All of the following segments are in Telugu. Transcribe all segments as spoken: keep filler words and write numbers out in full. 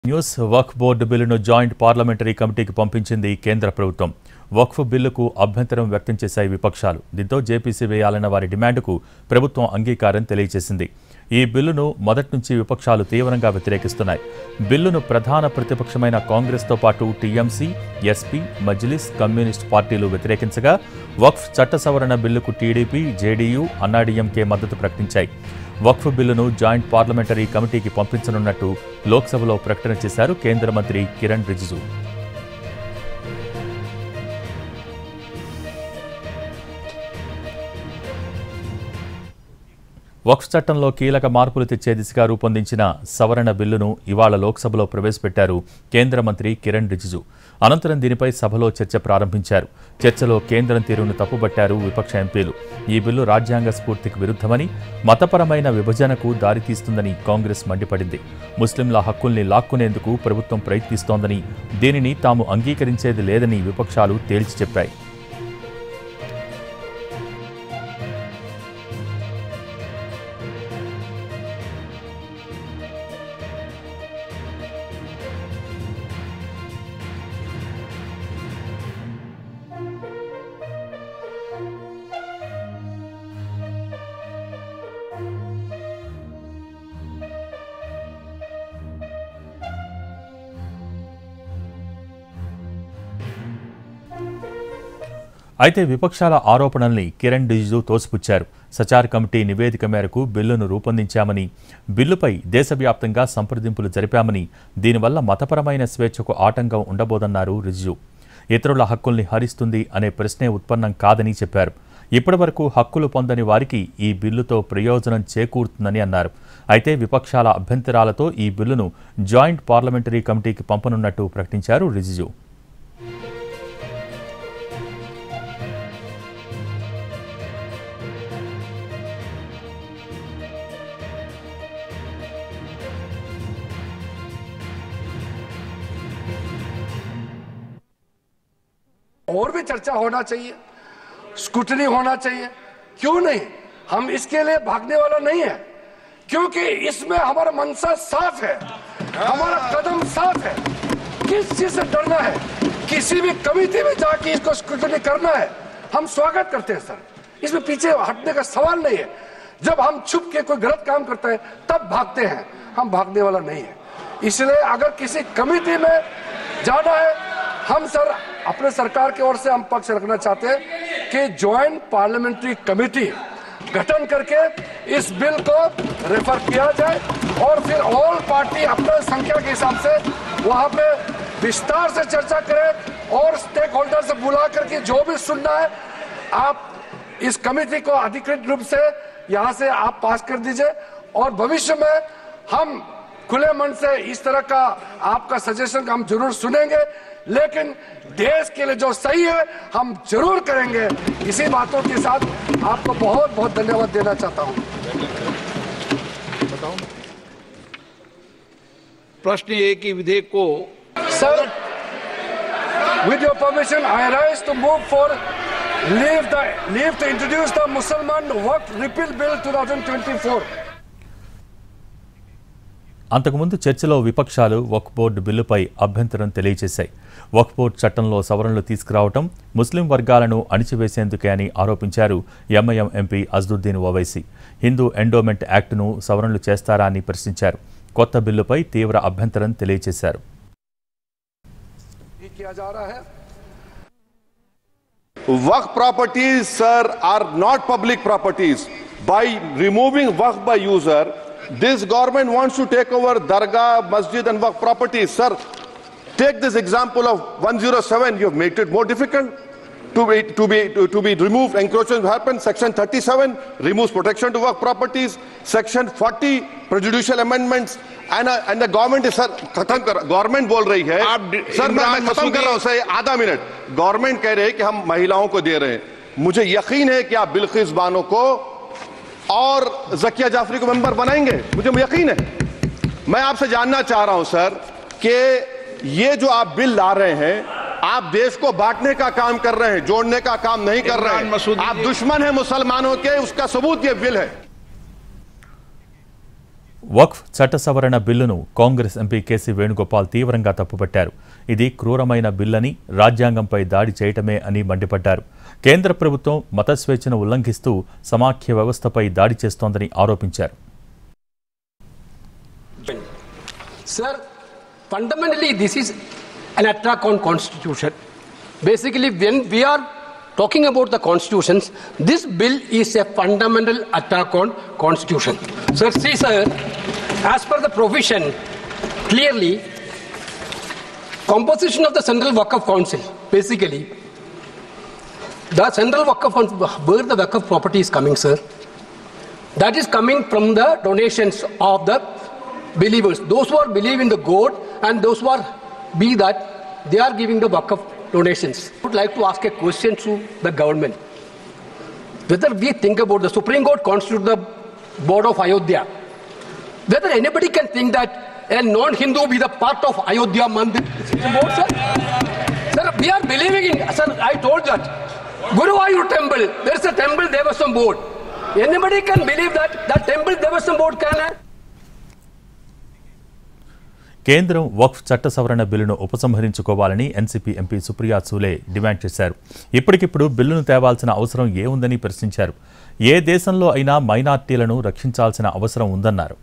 న్యూస్ వక్ఫ్ బోర్డు బిల్లును జాయింట్ పార్లమెంటరీ కమిటీకి పంపించింది కేంద్ర ప్రభుత్వం. వక్ఫ్ బిల్లుకు అభ్యంతరం వ్యక్తం చేశాయి విపక్షాలు. దీంతో జేపీసీ వేయాలన్న వారి డిమాండ్కు ప్రభుత్వం అంగీకారం తెలియజేసింది. ఈ బిల్లును మొదటి నుంచి విపక్షాలు తీవ్రంగా వ్యతిరేకిస్తున్నాయి. బిల్లును ప్రధాన ప్రతిపక్షమైన కాంగ్రెస్తో పాటు టీఎంసీ, ఎస్పీ, మజ్లిస్, కమ్యూనిస్ట్ పార్టీలు వ్యతిరేకించగా వక్ఫ్ చట్ట సవరణ బిల్లుకు టీడీపీ, జేడీయూ, అన్నాడీఎంకే మద్దతు ప్రకటించాయి. వక్ఫ్ బిల్లును జాయింట్ పార్లమెంటరీ కమిటీకి పంపించనున్నట్టు లోక్సభలో ప్రకటన చేశారు కేంద్ర మంత్రి కిరణ్ రిజిజు. వక్ఫ్ చట్టంలో కీలక మార్పులు తెచ్చే దిశగా రూపొందించిన సవరణ బిల్లును ఇవాళ లోక్సభలో ప్రవేశపెట్టారు కేంద్ర మంత్రి కిరణ్ రిజిజు. అనంతరం దీనిపై సభలో చర్చ ప్రారంభించారు. చర్చలో కేంద్రం తీరును తప్పుబట్టారు విపక్ష ఎంపీలు. ఈ బిల్లు రాజ్యాంగ స్ఫూర్తికి విరుద్ధమని, మతపరమైన విభజనకు దారితీస్తుందని కాంగ్రెస్ మండిపడింది. ముస్లింల హక్కుల్ని లాక్కునేందుకు ప్రభుత్వం ప్రయత్నిస్తోందని, దీనిని తాము అంగీకరించేది లేదని విపక్షాలు తేల్చి చెప్పాయి. అయితే విపక్షాల ఆరోపణల్ని కిరణ్ రిజిజు తోసిపుచ్చారు. సచార్ కమిటీ నివేదిక మేరకు బిల్లును రూపొందించామని, బిల్లుపై దేశవ్యాప్తంగా సంప్రదింపులు జరిపామని, దీనివల్ల మతపరమైన స్వేచ్ఛకు ఆటంకం ఉండబోదన్నారు రిజిజు. ఇతరుల హక్కుల్ని హరిస్తుంది అనే ప్రశ్నే ఉత్పన్నం కాదని చెప్పారు. ఇప్పటివరకు హక్కులు పొందని వారికి ఈ బిల్లుతో ప్రయోజనం చేకూరుతుందని అన్నారు. అయితే విపక్షాల అభ్యంతరాలతో ఈ బిల్లును జాయింట్ పార్లమెంటరీ కమిటీకి పంపనున్నట్టు ప్రకటించారు రిజిజు. और भी चर्चा होना चाहिए, स्क्रूटनी होना चाहिए, क्यों नहीं? हम इसके लिए भागने वाला नहीं है, क्योंकि इसमें हमारा मंशा साफ है, हमारा कदम साफ है। किस चीज से डरना है? किसी भी कमेटी में जाके इसको स्क्रूटनी करना है, हम स्वागत करते हैं सर, इसमें पीछे हटने का सवाल नहीं है। जब हम छुप के कोई गलत काम करता है तब भागते हैं, हम भागने वाला नहीं है। इसलिए अगर किसी कमेटी में जाना है, हम सर अपने सरकार की ओर से हम पक्ष रखना चाहते हैं कि ज्वाइंट पार्लियामेंट्री कमेटी गठन करके इस बिल को रेफर किया जाए और फिर ऑल पार्टी अपने संख्या के हिसाब से वहां पे विस्तार से चर्चा करें और स्टेक होल्डर से बुला करके जो भी सुनना है आप इस कमेटी को अधिकृत रूप से यहां से आप पास कर दीजिए। और भविष्य में हम खुले मन से इस तरह का आपका सजेशन हम जरूर सुनेंगे, लेकिन देश के लिए जो सही है हम जरूर करेंगे। इसी बातों के साथ आपको बहुत बहुत धन्यवाद देना चाहता हूं। प्रश्न ये कि विधेयक को sir with your permission I rise to move for leave the leave to introduce the Mussalman Waqf repeal bill twenty twenty four. అంతకుముందు చర్చలో విపక్షాలు వక్ఫ్ బోర్డు బిల్లుపై అభ్యంతరం తెలియజేశాయి. వక్ఫ్ బోర్డు చట్టంలో సవరణలు తీసుకురావడం ముస్లిం వర్గాలను అణిచివేసేందుకే అని ఆరోపించారు MIM MP Asaduddin Owaisi. Hindu endowment యాక్టును సవరణలు చేస్తారా అని ప్రశ్నించారు. కొత్త బిల్లుపై తీవ్ర అభ్యంతరం తెలియజేశారు. वक्फ properties sir are not public properties. By removing waqf by user, this government wants to take over dargah, masjid and waqf properties. Sir, take this example of one oh seven. You have made it more difficult to be to be to, to be removed. Encroachment happen. Section thirty-seven removes protection to waqf properties. Section forty prejudicial amendments. And uh, and the government is sir खत्म कर गवर्नमेंट बोल रही है सर मैं खत्म कर रहा हूं सर आधा मिनट. गवर्नमेंट कह रहे हैं कि हम महिलाओं को दे रहे हैं. मुझे यकीन है कि आप बिल्किस बानो को और जकिया जाफरी को मेंबर बनाएंगे, मुझे यकीन है. मैं आपसे जानना चाह रहा हूं सर कि ये जो आप बिल ला रहे हैं, आप देश को बांटने का काम कर रहे हैं, जोड़ने का काम नहीं कर रहे हैं. आप दुश्मन हैं मुसलमानों के, उसका सबूत ये बिल है. వక్ఫ్ చట్ట సవరణ బిల్లును కాంగ్రెస్ ఎంపీ కేసీ వేణుగోపాల్ తీవ్రంగా తప్పుపట్టారు. ఇది క్రూరమైన బిల్లని, రాజ్యాంగంపై దాడి చేయటమే అని మండిపడ్డారు. కేంద్ర ప్రభుత్వం మత స్వేచ్ఛను ఉల్లంఘిస్తూ సమాఖ్య వ్యవస్థపై దాడి చేస్తోందని ఆరోపించారు. Sir, fundamentally this is an attack on constitution. Basically, when we are talking about the constitutions, this bill is a fundamental attack on constitution. Sir, see sir, as per the provision, clearly, composition of the Central Waqf Council, basically, the Central Waqf Council, where the Waqf property is coming, sir, that is coming from the donations of the believers. Those who are believe in the God and those who are be that, they are giving the Waqf donations. I would like to ask a question to the government. Whether we think about the Supreme Court constitute the board of Ayodhya, whether anybody can think that a non-Hindu be the part of Ayodhya Mandir board, sir? Sir, we are believing in, sir, I told that. Guruvayur temple, there is a temple Devaswam board. Anybody can believe that that temple Devaswam board can have? కేంద్రం వక్ఫ్ చట్ట సవరణ బిల్లును ఉపసంహరించుకోవాలని NCP MP Supriya Sule demand చేశారు. ఇప్పటికిప్పుడు బిల్లును తేవాల్సిన అవసరం ఏముందని ప్రశ్నించారు. ఏ దేశంలో అయినా మైనార్టీలను రక్షించాల్సిన అవసరం ఉందన్నారు.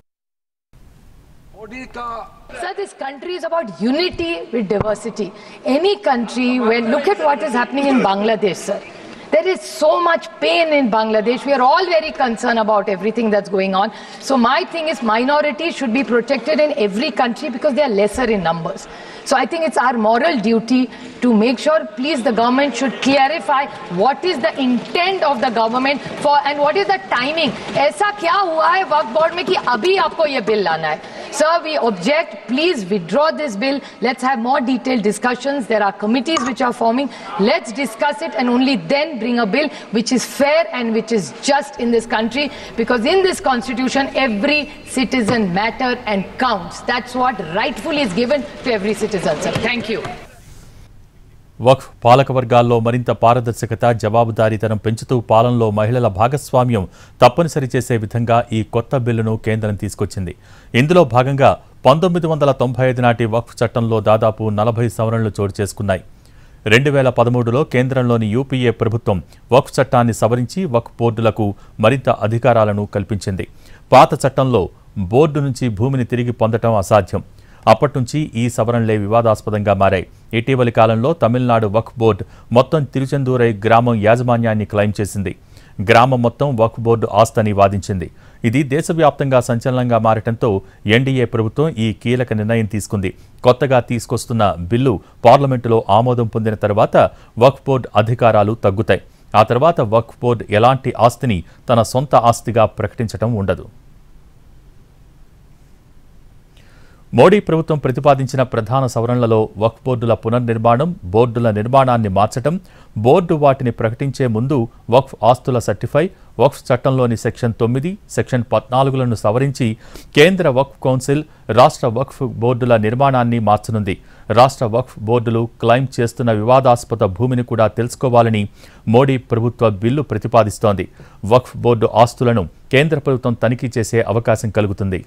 Sir, this country is about unity with diversity. Any country where, look at what is happening in Bangladesh, sir. There is so much pain in Bangladesh. We are all very concerned about everything that's going on. So my thing is minorities should be protected in every country because they are lesser in numbers. So I think it's our moral duty to make sure, please, the government should clarify what is the intent of the government for and what is the timing. ऐसा क्या हुआ है वक्फ बोर्ड में कि अभी आपको ये बिल लाना है? Sir, we object. Please withdraw this bill. Let's have more detailed discussions. There are committees which are forming. Let's discuss it and only then bring a bill which is fair and which is just in this country. Because in this constitution, every citizen matter and counts. That's what rightfully is given to every citizen, sir. Thank you. వక్ఫ్ పాలకవర్గాల్లో మరింత పారదర్శకత, జవాబుదారీతనం పెంచుతూ పాలనలో మహిళల భాగస్వామ్యం తప్పనిసరి చేసే విధంగా ఈ కొత్త బిల్లును కేంద్రం తీసుకొచ్చింది. ఇందులో భాగంగా పంతొమ్మిది వందల తొంభై ఐదు నాటి వక్ఫ్ చట్టంలో దాదాపు నలభై సవరణలు చోటు చేసుకున్నాయి. రెండు వేల పదమూడులో కేంద్రంలోని యూపీఏ ప్రభుత్వం వక్ఫ్ చట్టాన్ని సవరించి వక్ఫ్ బోర్డులకు మరింత అధికారాలను కల్పించింది. పాత చట్టంలో బోర్డు నుంచి భూమిని తిరిగి పొందటం అసాధ్యం. అప్పటి నుంచి ఈ సవరణలే వివాదాస్పదంగా మారాయి. ఇటీవలి కాలంలో తమిళనాడు వక్ఫ్ బోర్డు మొత్తం తిరుచెందూరై గ్రామం యాజమాన్యాన్ని క్లెయిమ్ చేసింది. గ్రామం మొత్తం వక్ఫ్ బోర్డు ఆస్తని వాదించింది. ఇది దేశవ్యాప్తంగా సంచలనంగా మారటంతో ఎన్డీఏ ప్రభుత్వం ఈ కీలక నిర్ణయం తీసుకుంది. కొత్తగా తీసుకొస్తున్న బిల్లు పార్లమెంటులో ఆమోదం పొందిన తర్వాత వక్ఫ్ బోర్డు అధికారాలు తగ్గుతాయి. ఆ తర్వాత వక్ఫ్ బోర్డు ఎలాంటి ఆస్తిని తన సొంత ఆస్తిగా ప్రకటించడం ఉండదు. మోడీ ప్రభుత్వం ప్రతిపాదించిన ప్రధాన సవరణలలో వక్ఫ్ బోర్డుల పునర్నిర్మాణం, బోర్డుల నిర్మాణాన్ని మార్చడం, బోర్డు వాటిని ప్రకటించే ముందు వక్ఫ్ ఆస్తుల సర్టిఫై, వక్ఫ్ చట్టంలోని సెక్షన్ తొమ్మిది, సెక్షన్ పద్నాలుగులను సవరించి కేంద్ర వక్ఫ్ కౌన్సిల్, రాష్ట్ర వక్ఫ్ బోర్డుల నిర్మాణాన్ని మార్చనుంది. రాష్ట్ర వక్ఫ్ బోర్డులు క్లెయిమ్ చేస్తున్న వివాదాస్పద భూమిని కూడా తెలుసుకోవాలని మోడీ ప్రభుత్వ బిల్లు ప్రతిపాదిస్తోంది. వక్ఫ్ బోర్డు ఆస్తులను కేంద్ర ప్రభుత్వం తనిఖీ చేసే అవకాశం కలుగుతుంది.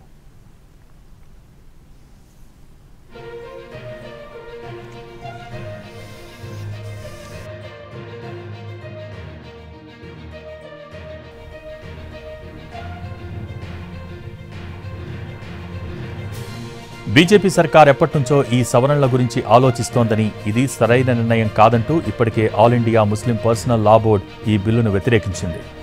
బీజేపీ సర్కార్ ఎప్పటినుంచో ఈ సవరణల గురించి ఆలోచిస్తోందని, ఇది సరైన నిర్ణయం కాదంటూ ఇప్పటికే all India Muslim personal law board ఈ బిల్లును వ్యతిరేకించింది.